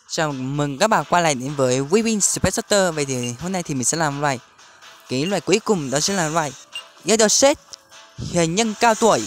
Chào mừng các bạn quay lại đến với Weaving Space Shooter. Vậy thì hôm nay thì mình sẽ làm loại cuối cùng, đó chính là loại Yellowset hiền nhân cao tuổi.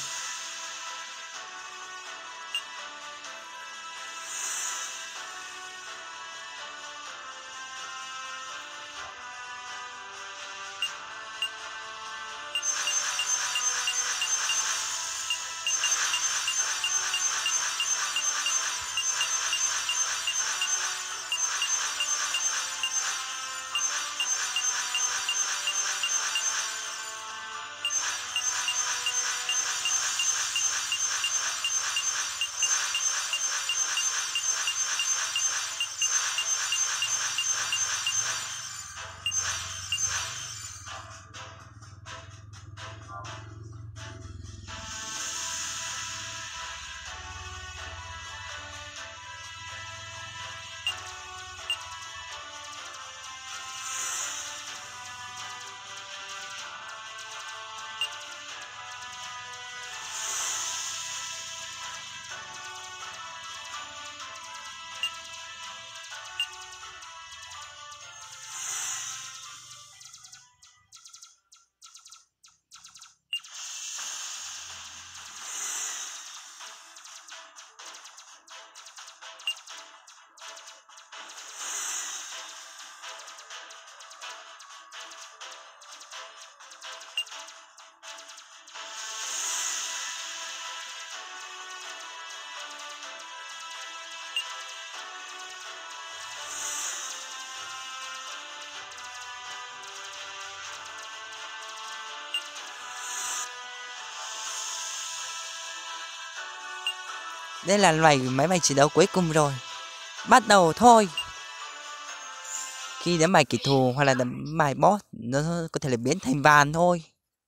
Đây là loại máy bay chiến đấu cuối cùng rồi. Bắt đầu thôi. Khi đánh bại kẻ thù hoặc là đánh bại boss, nó có thể là biến thành vàng thôi.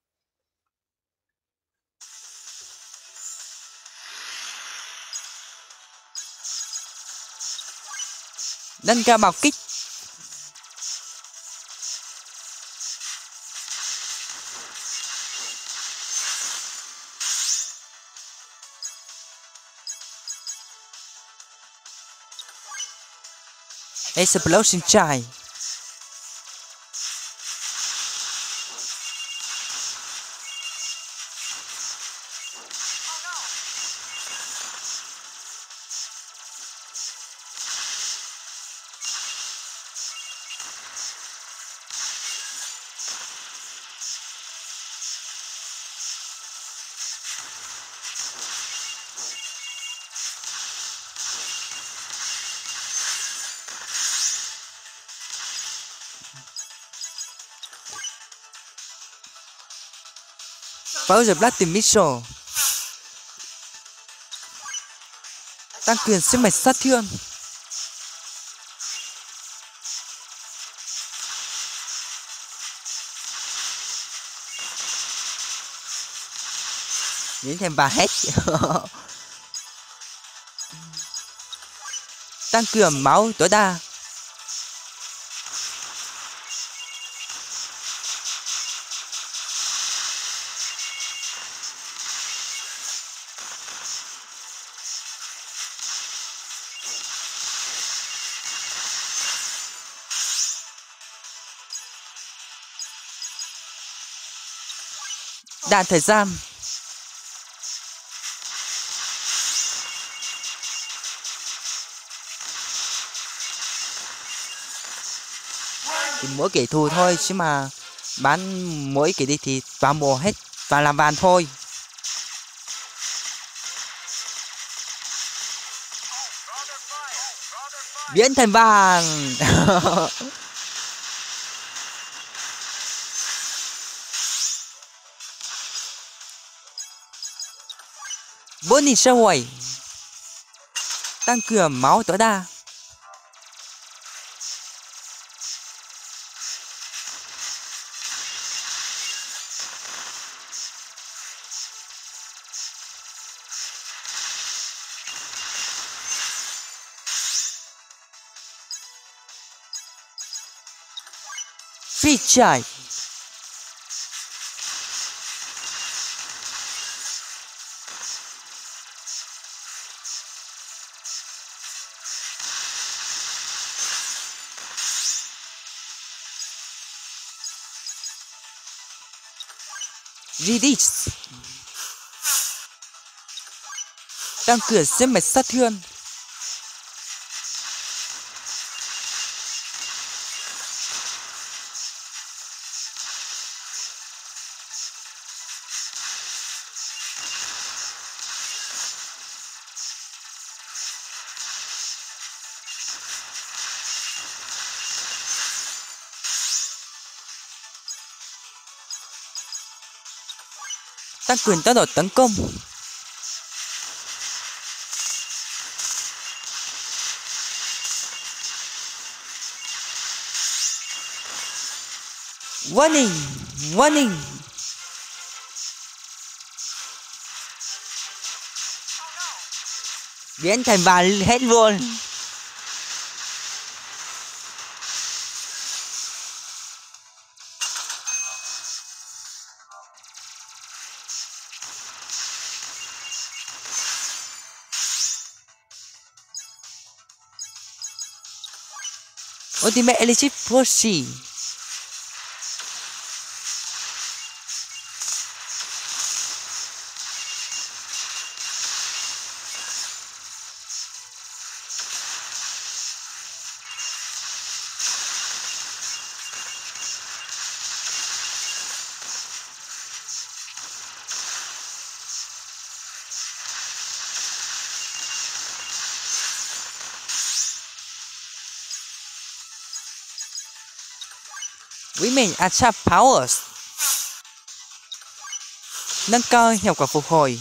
Nâng cao bạo kích. Explosion Chai. Pháo the Black Missile. Tăng cường sức mạnh sát thương. Biến thành bà hết. Tăng cường máu tối đa. Đạn thời gian. Thì mỗi kẻ thù thôi, chứ mà bán mỗi kẻ đi thì vào mùa hết và làm vàng thôi. Biến thành vàng. Bonnie Shaway. Tăng cường máu tối đa. Phi chải. Release. Tăng cường sức mạnh sát thương. Tăng cường tốc độ tấn công. Warning, warning. Biến thành bà hết luôn. Ultimate Electric Force. Women Attack Powers. Nâng cao hiệu quả phục hồi.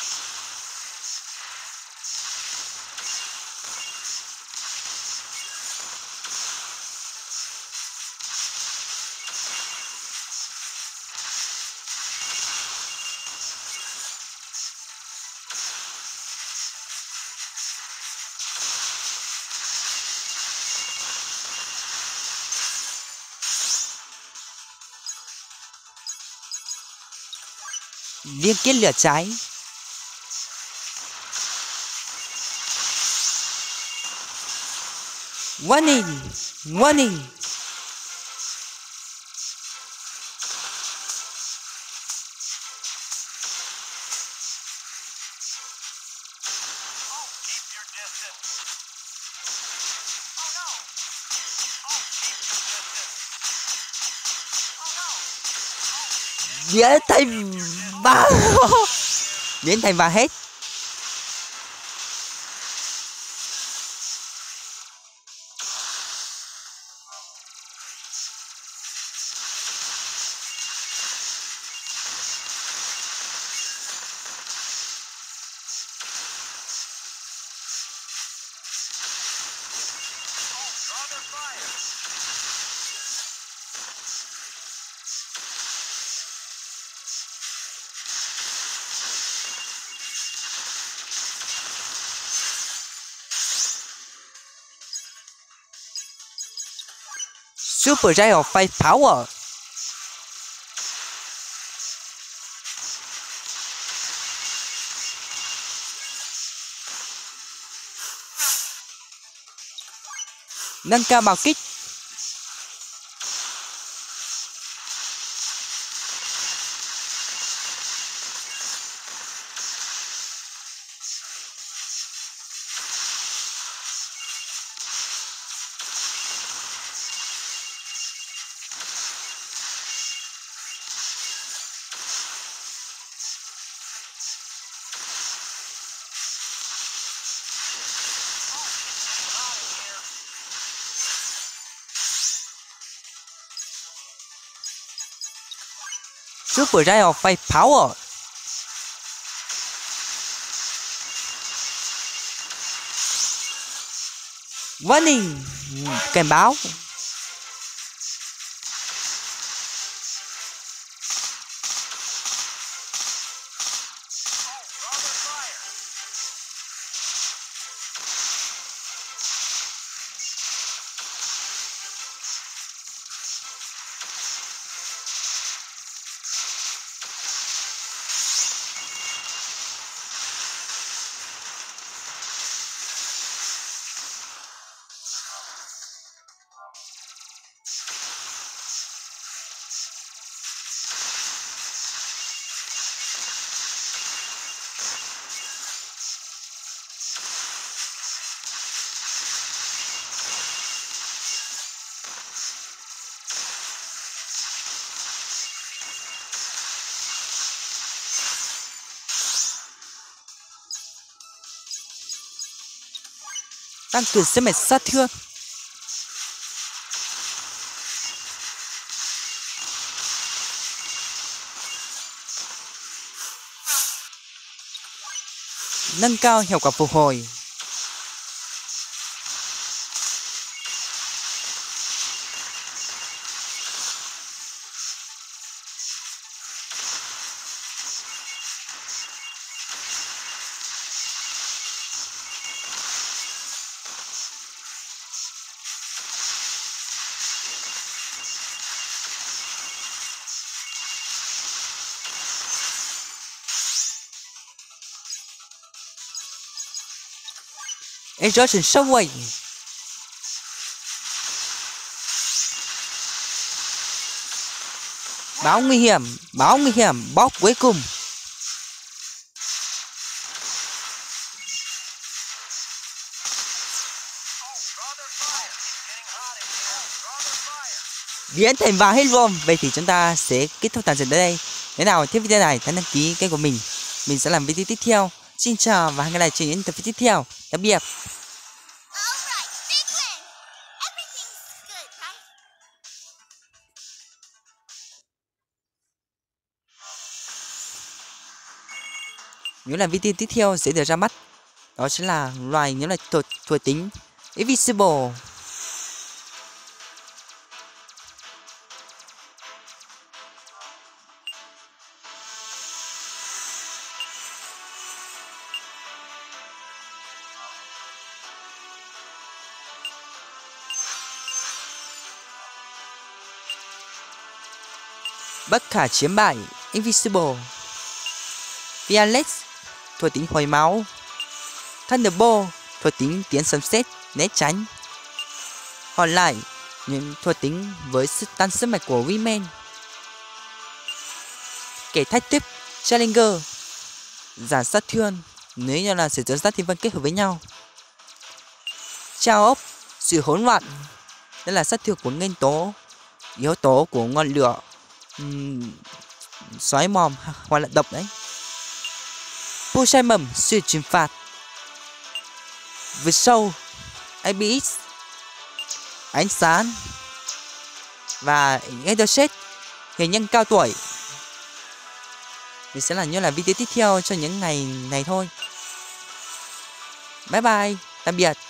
Liên kết lửa cháy. Warning, warning. Biến thành bà. Biến thành bà hết. Super Giant Fight Power. Nâng cao bạo kích. Super Giant Fight Power. Warning, cảnh báo. tăng cường sức mạnh sát thương. Nâng cao hiệu quả phục hồi. Exhaustion Shockwave. Báo nguy hiểm, bóp cuối cùng. Biến thành vàng hết luôn. Vậy thì chúng ta sẽ kết thúc tàn trận tới đây. Nếu nào thích video này, hãy đăng ký kênh của mình. Mình sẽ làm video tiếp theo. Xin chào và hẹn gặp lại trong những tập video tiếp theo. Tạm biệt. Những là video tiếp theo sẽ được ra mắt. Đó chính là loài những là thuộc tính Invisible. Bất khả chiếm bại Invisible. Fearless thuộc tính hồi máu. Thunderbolt thuộc tính tiến sấm sét né tránh. Còn lại những thuộc tính với sự tăng sức mạnh của Women. Kẻ thách thức Challenger giảm sát thương nếu như là sử dụng sát thiên vân kết hợp với nhau. Trao ốc sự hỗn loạn, đây là sát thương của nguyên tố, yếu tố của ngọn lửa, xoáy mòn hoặc là độc đấy. Pusai mầm sự trừng phạt. Vượt sâu ABX ánh sáng và Etherset hình nhân cao tuổi. Mình sẽ làm như là video tiếp theo cho những ngày này thôi. Bye bye, tạm biệt.